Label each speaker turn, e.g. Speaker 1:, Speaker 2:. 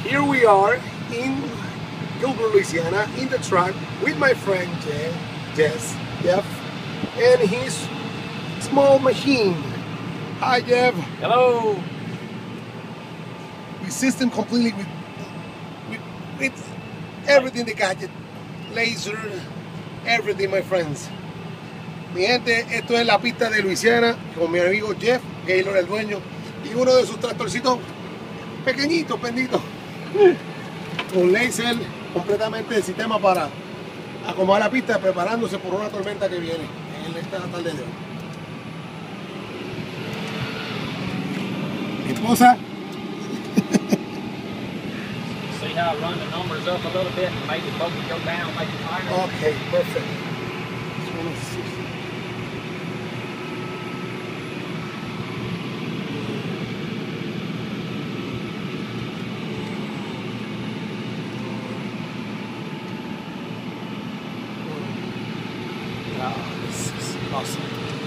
Speaker 1: Here we are in Gilbert, Louisiana, in the truck with my friend Jeff, and his small machine. Hi, Jeff.
Speaker 2: Hello.
Speaker 1: The system completely with everything, the gadget, laser, everything, my friends. Mi gente, esto es la pista de Luisiana con mi amigo Jeff, Gilbert el dueño, y uno de sus tractorcitos pequeñitos, benditos, con laser, completamente el sistema para acomodar la pista, preparándose por una tormenta que viene en esta tarde de hoy. Mi esposa.
Speaker 2: See how I run the numbers up a little bit and make the boat go down, make it higher?
Speaker 1: Okay, perfect. Wow, this is awesome.